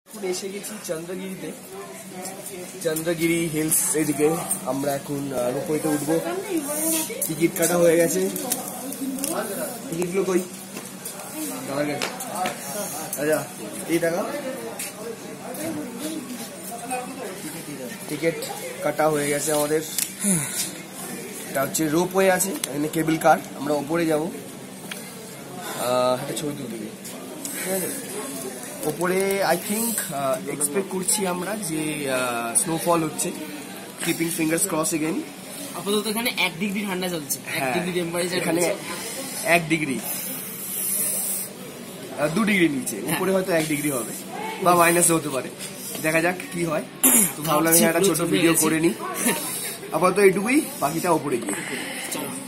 এসে গেছি চন্দ্রগিরিতে, চন্দ্রগিরি হিলস এদিকে। আমরা এখন রোপওয়েতে উঠবো। টিকিট কাটা হয়ে গেছে। টিকিটগুলো কই? আচ্ছা, এই টাকা টিকিট কাটা হয়ে গেছে আমাদের। এটা হচ্ছে রোপওয়ে আছে, এখানে কেবল কার। আমরা ওপরে যাবো, একটা ছবি তুলতে গিয়ে, ঠিক আছে। ওপরে আই থিঙ্ক এক্সপেক্ট করছি আমরা যে স্নোফল হচ্ছে। Keeping fingers cross again. আপাতত এখানে 1 ডিগ্রি ঠান্ডা চলছে, 1 ডিগ্রি টেম্পারেচার। এখানে 1 ডিগ্রি, 2 ডিগ্রি নিচে। উপরে হয়তো 1 ডিগ্রি হবে বা মাইনাসও হতে পারে, দেখা যাক কি হয়। তো ভাবলাম একটা ছোট ভিডিও করে নিই। আপাতত এইটুকুই, বাকিটা ওপরে গিয়ে।